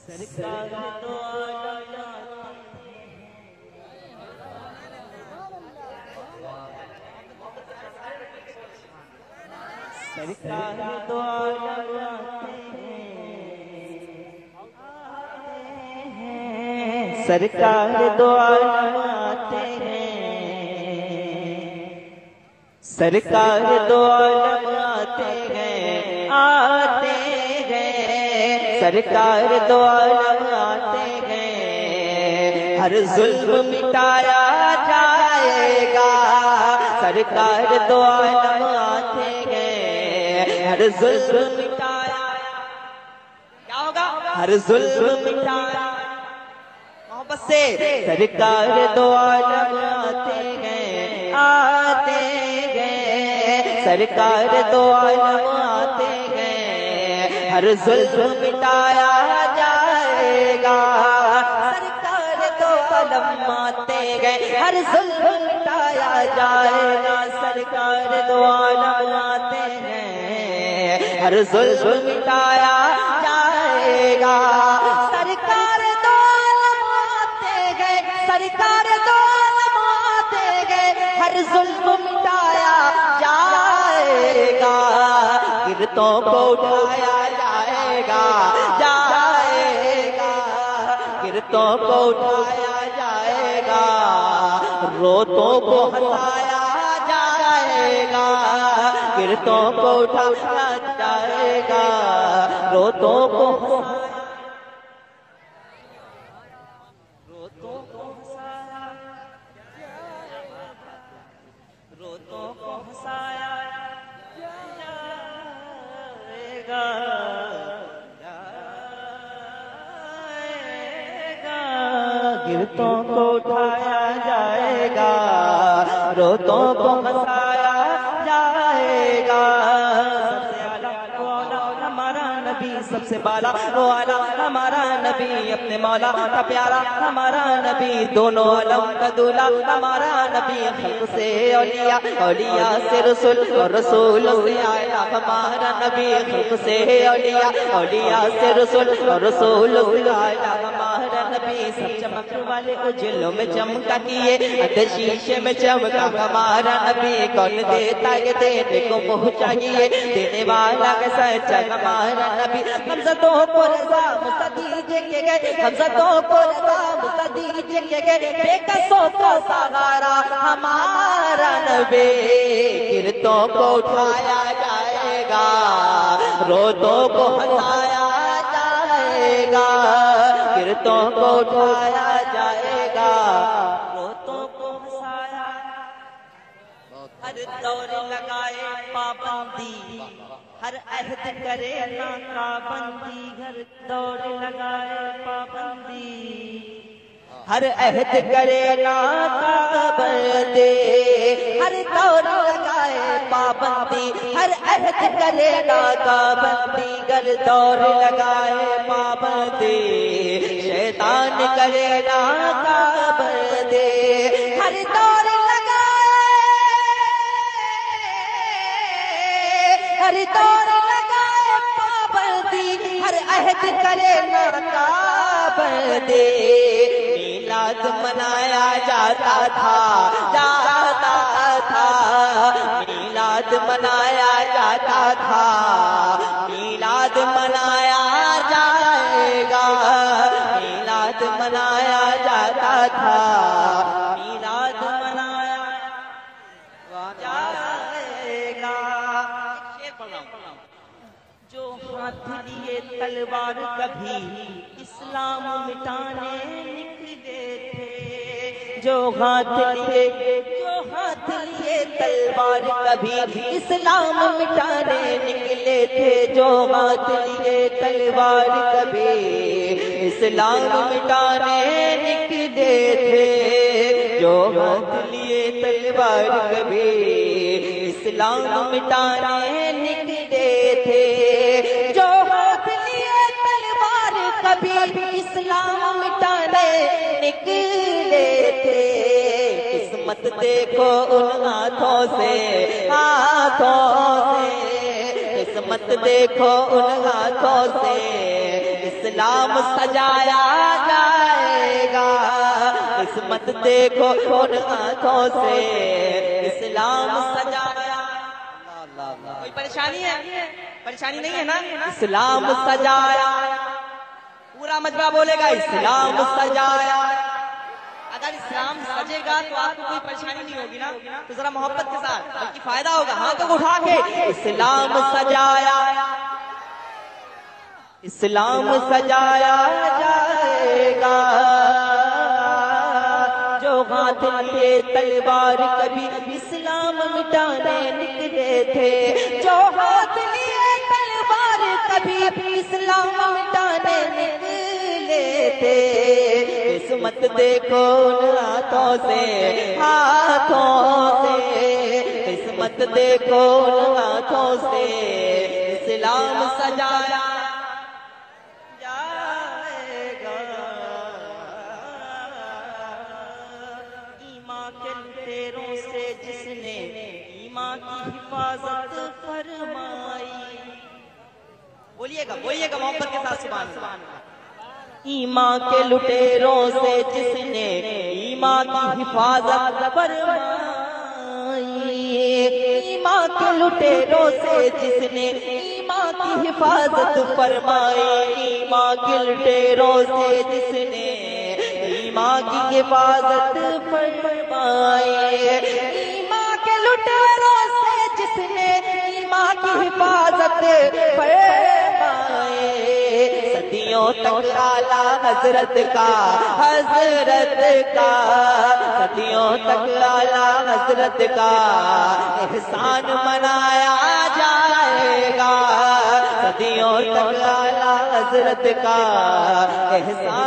سرکار دو عالم سرکار دو عالم آتے ہیں سرکار دو عالم آتے ہیں سرکار دو عالم آتے ہیں سرکار دو عالم آتے ہیں ہر ظلم مٹایا جائے گا سرکار دو عالم آتے ہیں ہر ظلم مٹایا کیا ہوگا ہر ظلم مٹایا محبت سے سرکار دو عالم آتے ہیں سرکار دو عالم آتے ہیں ہر ظلم مٹایا جائے گا سرکار دو عالم آتے ہیں ہر ظلم مٹایا جائے گا سرکار دو عالم آتے ہیں ہر ظلم مٹایا جائے گا سرکار دو عالم آتے ہیں سرکار دو عالم آتے ہیں ہر ظلم مٹایا جائے گا گرتوں کو اٹھایا جائے گا گرتوں کو اٹھایا جائے گا روتوں کو ہٹایا جائے گا گرتوں کو اٹھایا جائے گا روتوں کو ہنسایا جائے گا گرتوں کو اٹھایا جائے گا روتوں کو ہنسایا جائے گا سب سے بالا وہ آلہ ہمارا نبی اپنے مولا کا پیارا ہمارا نبی دونوں عالم کا دولا ہمارا نبی خلق سے اولیاء اولیاء سے رسول اور رسول سے آیا ہمارا نبی خلق سے اولیاء اولیاء سے رسول اور رسول سے آیا ہمارا نبی سب چمک والے اجلوں میں چمکا کیے اندر شیشے میں چمکا ہمارا نبی کون دیتا یہ دینے کو پہنچائیے دینے والا کیسا چل ہمارا نبی حمزتوں کو رضا مستدیج کے گئے حمزتوں کو رضا مستدیج کے گئے بے قصوں کا سہارا ہمارا نبی گرتوں کو اٹھایا جائے گا روتوں کو ہنسایا جائے گا گرتوں کو اٹھایا جائے گا روتوں کو ہنسایا ہر دور لگائے پابندی ہر عہد کرے ناکا بندی ہر دور لگائے پابندی ہر عہد کرے ناکا بندی ہر دور لگائے پابندی ہر عہد کرے ناکا بندی ہر دور لگائے پابندی شیطان کرے ناکا بندی ہر دور ہر دور لگائے پابندی ہر عہد کرے ناکابندی میلاد منایا جاتا تھا میلاد منایا جاتا تھا میلاد منایا جائے گا میلاد منایا جاتا تھا میلاد منایا جائے گا جو ہاتھ لیے تلوار کبھی اسلام مٹانے نکلے تھے جو ہاتھ لیے تلوار کبھی اسلام مٹانے نکلے تھے جو ہاتھ لیے تلوار کبھی اسلام مٹانے نکلے تھے جو ہاتھ لیے تلوار کبھی اسلام مٹانے نکلے تھے جو ہاتھ لیے تلوار کبھی اسلام مٹانے نکلے تھے قسمت دیکھو ان ہاتھوں سے قسمت دیکھو ان ہاتھوں سے اسلام سجایا جائے گا، قسمت دیکھو ان آنکھوں سے اسلام سجایا۔ کوئی پریشانی ہے؟ پریشانی نہیں ہے نا؟ اسلام سجایا، پورا مجمع بولے گا اسلام سجایا۔ اگر اسلام سجے گا تو آپ کو کوئی پریشانی نہیں ہوگی نا، تو ذرا محبت کے ساتھ، بلکہ فائدہ ہوگا، ہاتھوں کو اٹھا کے اسلام سجایا، اسلام سجایا جائے گا۔ جو ہاتھ لیے تلوار کبھی اسلام مٹانے نکلے تھے، جو ہاتھ لیے تلوار کبھی اسلام مٹانے نکلے تھے، قسمت دیکھو ان ہاتھوں سے، ہاتھوں سے، قسمت دیکھو ان ہاتھوں سے اسلام سجایا جائے گا۔ ایمان کے لٹیروں سے جس نے ایمان کی حفاظت فرمائی، بولیے گا محبت کے ساتھ سبحان اللہ۔ ایمان کے لٹیروں سے جس نے ایمان کی حفاظت فرمائی، ایمان کے لٹیروں سے جس نے ایمان کی حفاظت فرمائی، ایمان کے لٹیروں سے جس نے ایمان کی حفاظت فرمائی، ایمان کے لٹیروں سے جس نے ایمان کی حفاظت فرمائی، صدیوں تک اعلیٰ حضرت کا، صدیوں تک اعلیٰ حضرت کا احسان منایا جائے گا، صدیوں تک اعلیٰ حضرت کا احسان